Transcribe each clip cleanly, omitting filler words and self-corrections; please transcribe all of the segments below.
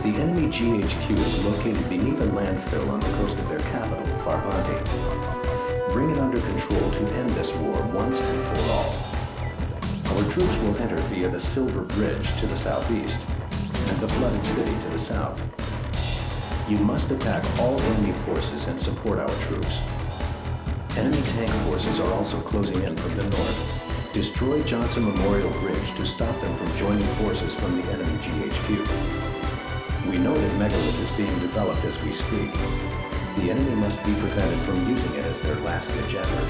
The enemy GHQ is located beneath a landfill on the coast of their capital, Farbanti. Bring it under control to end this war once and for all. Our troops will enter via the Silver Bridge to the southeast and the Flooded City to the south. You must attack all enemy forces and support our troops. Enemy tank forces are also closing in from the north. Destroy Johnson Memorial Bridge to stop them from joining forces from the enemy GHQ. We know that Megalith is being developed as we speak. The enemy must be prevented from using it as their last-ditch effort.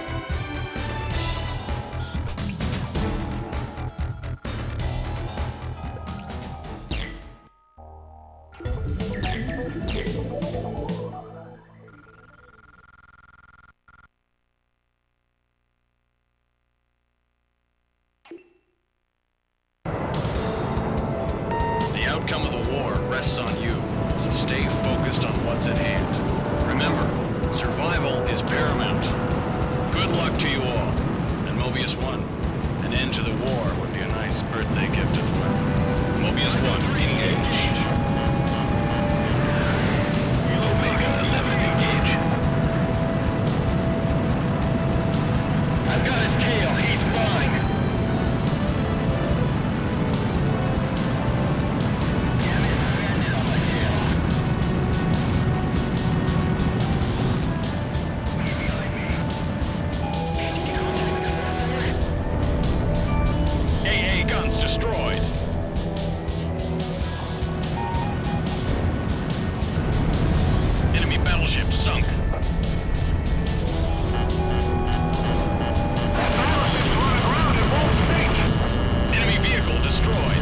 The outcome of the war rests on you, so stay focused on what's at hand. Remember, survival is paramount. Good luck to you all. And Mobius 1, an end to the war would be a nice birthday gift as well. Mobius 1, engage. Omega 11, engage. I've got his tail, he's mine. Destroyed. Enemy battleship sunk. That battleship's running around, it won't sink. Enemy vehicle destroyed.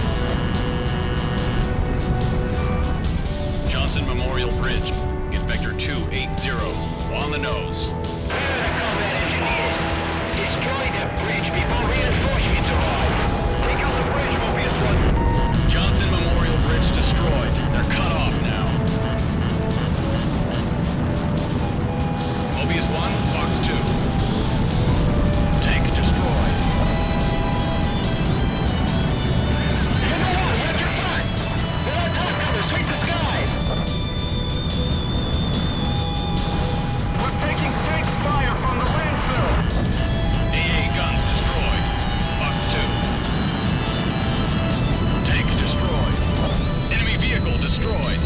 Johnson Memorial Bridge. Get Vector 280 on the nose. Combat engineers, destroy that bridge before reinforcements arrive. Take out the bridge, Mobius 1. Johnson Memorial Bridge destroyed. They're cut off now. Mobius 1, Fox 2. Tank destroyed. Tango 1, where'd you find? They're on top cover, sweep the skies. We're taking tank fire from the landfill. AA guns destroyed. Fox 2. Tank destroyed. Enemy vehicle destroyed.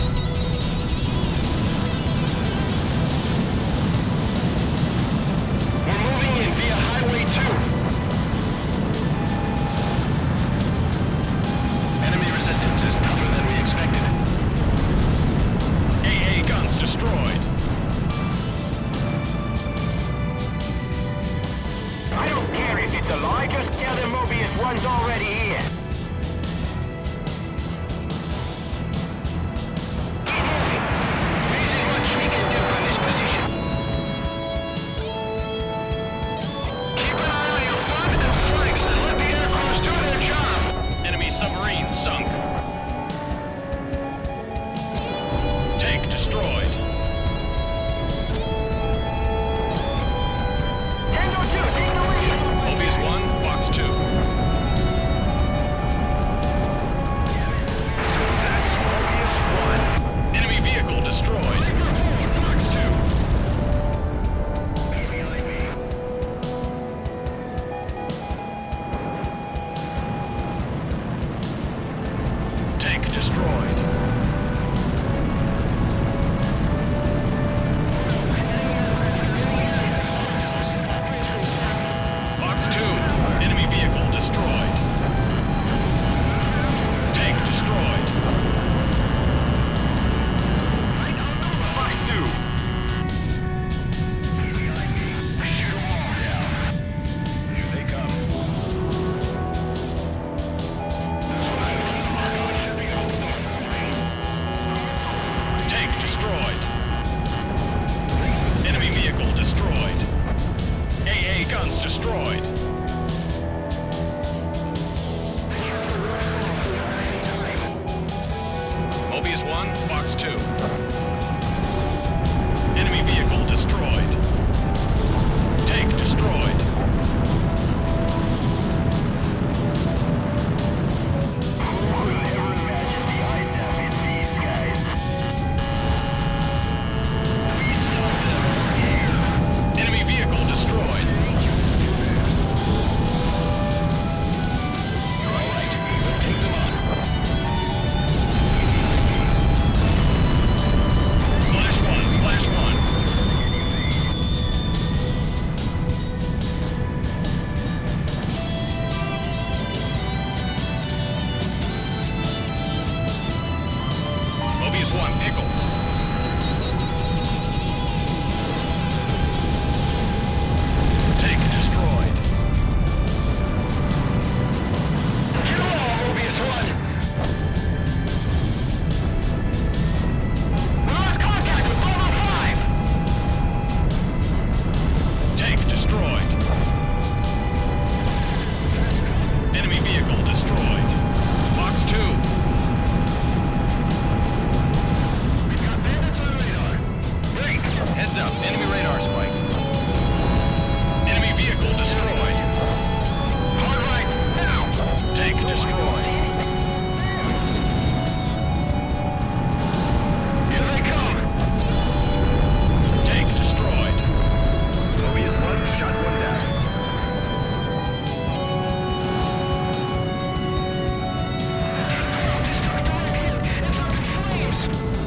We're moving in via Highway 2. Enemy resistance is tougher than we expected. AA guns destroyed. I don't care if it's a lie, just tell them Mobius 1's already here. Submarine sunk. Tank destroyed. Tango 2, take the lead. Mobius 1, Fox 2. So that's Mobius 1. Enemy vehicle destroyed. Fox 2. Tank destroyed. Fox 2, enemy vehicle destroyed. Tank destroyed. Fox 2. Shoot them all down. Here they come. Tank destroyed. Enemy vehicle destroyed. AA guns destroyed. Mobius 1, Fox 2. Enemy vehicle destroyed. Tank destroyed. Who would ever imagine the ISAF in these Mobius 1, Pickle. Tank destroyed. Get along, Mobius 1! We lost contact with 505! Tank destroyed. Enemy vehicle destroyed. Fox 2. We've got bandits on radar. Break! Heads up, enemy radar spike. Enemy vehicle destroyed. Hard right, now! Tank destroyed. Here they come! Tank destroyed. Mobius 1 shot one down. It's up in flames!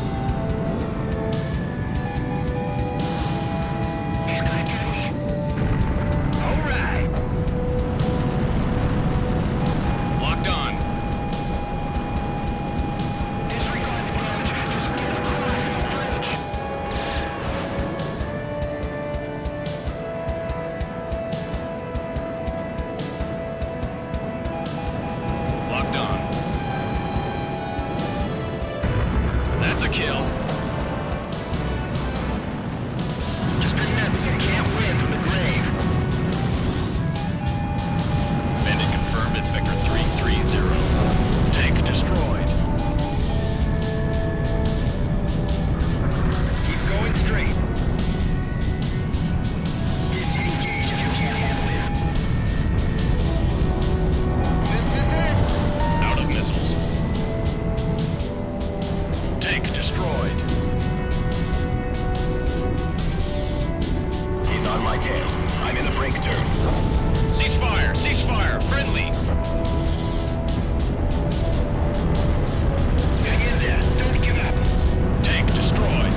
He's gonna get me. All right. Locked on. Disregard the damage. Just get across the bridge. Locked on. That's a kill. Just business. You can't win from the grave. Bandit confirmed at Vector 330. Tank destroyed. Keep going straight. Disengage if you can't handle it. This is it. Out of missiles. Tank destroyed. He's on my tail. I'm in the brake turn. Ceasefire! Ceasefire! Friendly! Hang in there. Don't give up. Tank destroyed.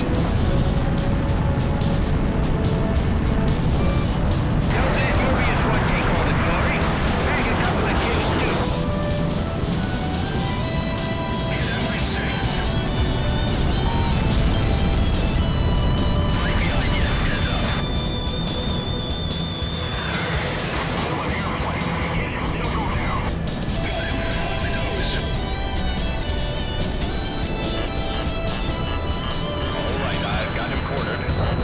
Don't let Mobius 1 take all the glory. Bag a couple of kills too. He's in my sights. Right behind you. Heads up. Alright, I've got him cornered.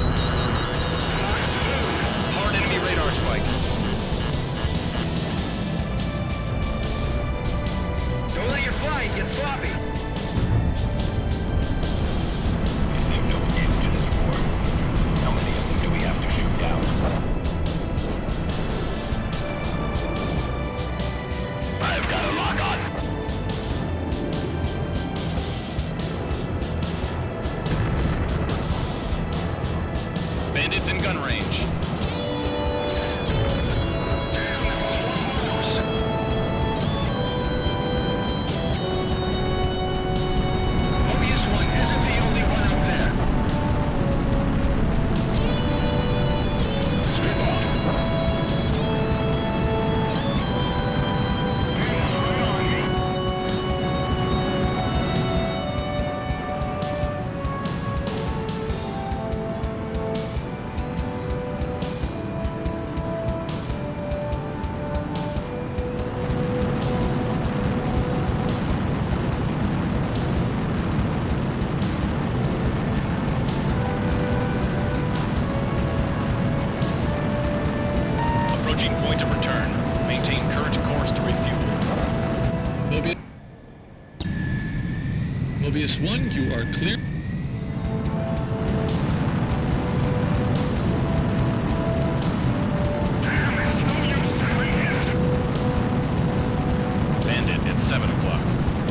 Hard enemy radar spike. Don't let your flying get sloppy. Is there no end to this war? How many of them do we have to shoot down? I've got a lock on. Bandits in gun range. Mobius 1 isn't the only one out there. Strip off. He's right on me. Approaching point of return. Maintain current course to refuel. Mobius 1, you are clear. Bandit at 7 o'clock.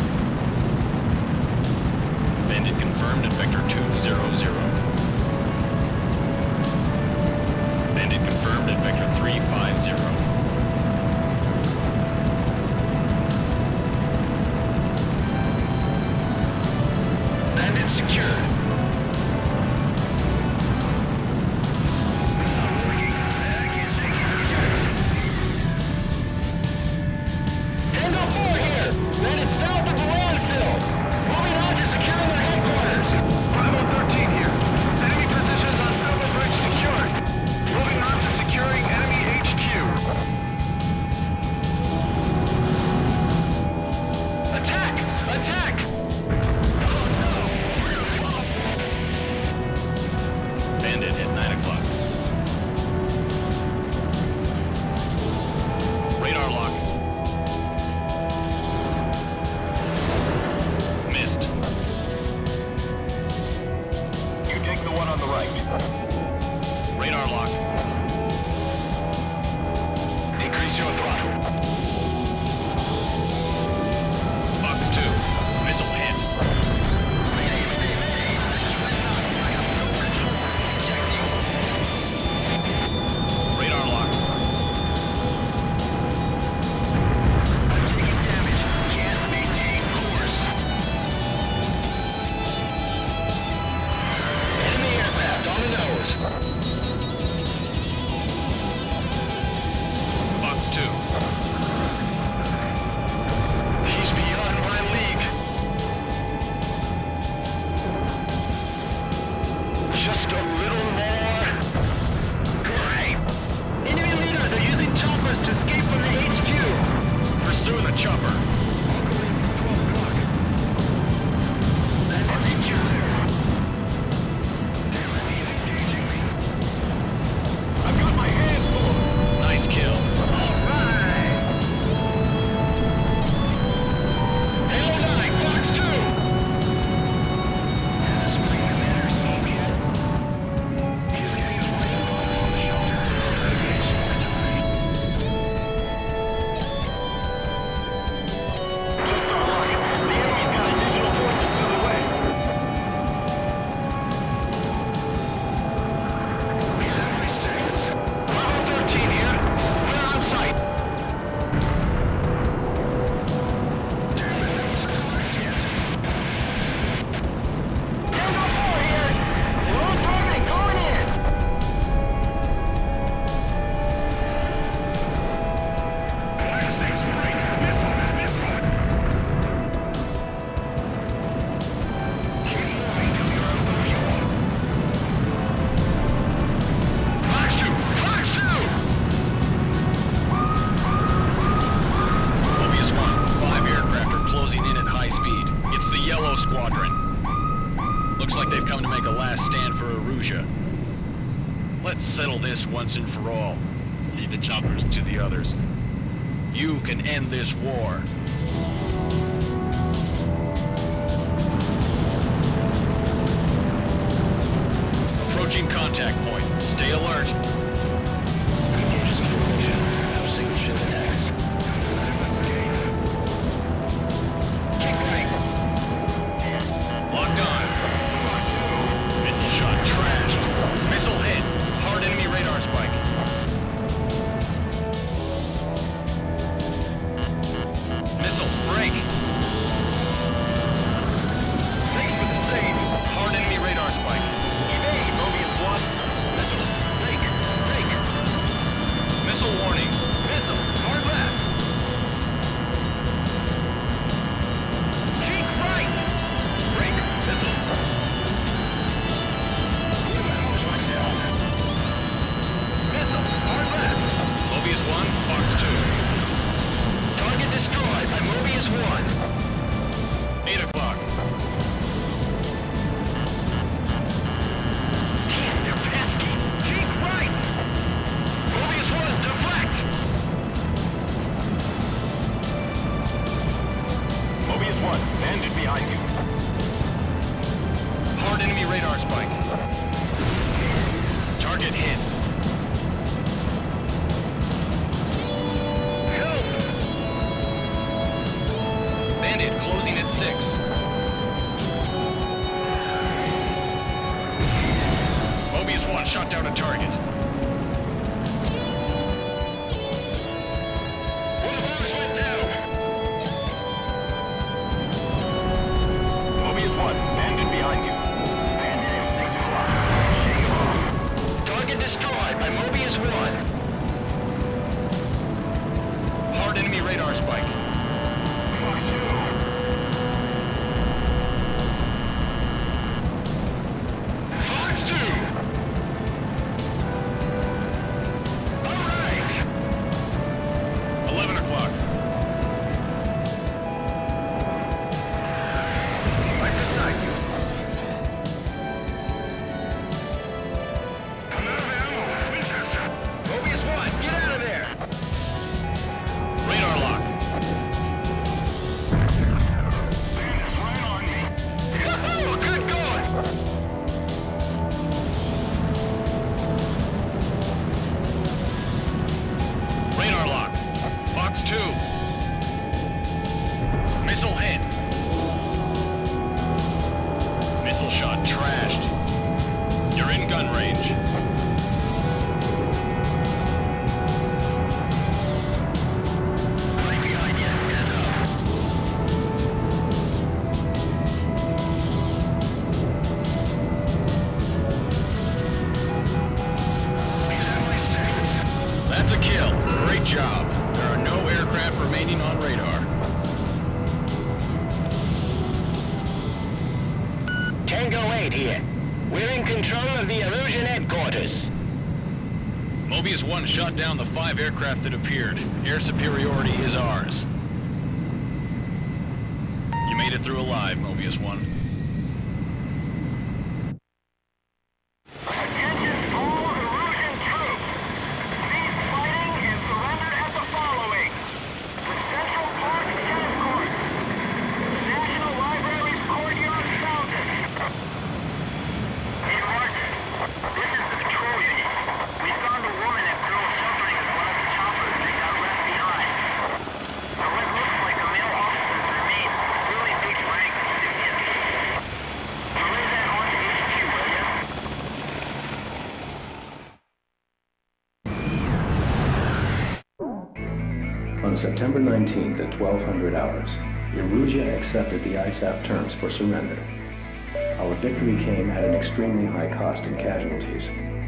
Bandit confirmed at Vector 200. Bandit confirmed at Vector 350. Bandit secured. Tango 4 here! Landed south of the landfill! Moving on to securing their headquarters! Yellow Squadron. Looks like they've come to make a last stand for Erusia. Let's settle this once and for all. Lead the choppers to the others. You can end this war. Approaching contact point. Stay alert. Engages formation. No signature attacks. Kick right. Locked on. Missile shot trashed. Missile hit. Hard enemy radar spike. Missile break. Thanks for the save. Hard enemy radar spike. Evade, Mobius 1. Missile. Break. Break. Missile warning. Missile. Hard left. Cheek right. Break. Missile. Missile. Hard left. Mobius 1, Fox 2. Target destroyed by Mobius 1. 8 o'clock. Damn, they're pesky. Cheek right. Mobius 1, deflect. Mobius 1, bandit behind you. Hard enemy radar spike. Target hit. Help. Bandit closing at 6. Mobius 1 shot down a target. One of ours went down. Mobius 1, bandit behind you. Bandit at 6 o'clock. Shake him off. Target destroyed by Mobius 1. Hard enemy radar spike. Fox 2. Fox 2. All right. 11 o'clock. Right beside you. I'm out of ammo. Winchester. Mobius 1, get out of there. Radar lock. Bandit's right on me. Yahoo! Good going. Radar lock. Fox 2. Missile hit. Missile shot trashed. You're in gun range. Right behind you. Heads up. Is that my 6? That's a kill. Great job. There are no aircraft remaining on radar. Tango 8 here. We're in control of the Erusian headquarters. Mobius 1 shot down the 5 aircraft that appeared. Air superiority is ours. You made it through alive, Mobius 1. Attention all Erusian troops. Cease fighting and surrender at the following. The Central Park Tennis Court. The National Library's courtyard fountain. Hey, Martin. This is the patrol unit. We found a woman and girl suffering as one of the choppers that got left behind. Now what looks like a male officer's remains. Really big rank recipient. Relay that on to HQ, will ya? On September 19th at 1200 hours, Erusia accepted the ISAF terms for surrender. Our victory came at an extremely high cost in casualties.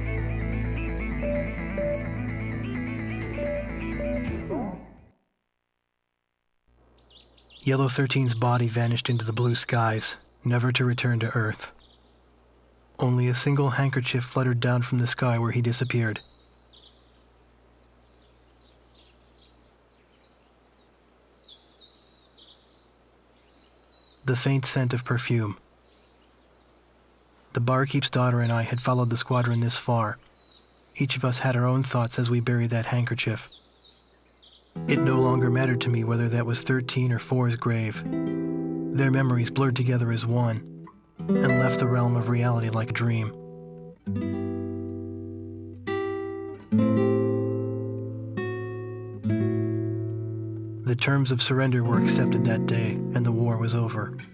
Yellow 13's body vanished into the blue skies, never to return to Earth. Only a single handkerchief fluttered down from the sky where he disappeared. the faint scent of perfume. The barkeep's daughter and I had followed the squadron this far. Each of us had our own thoughts as we buried that handkerchief. It no longer mattered to me whether that was 13 or 4's grave. Their memories blurred together as one and left the realm of reality like a dream. The terms of surrender were accepted that day, and the war was over.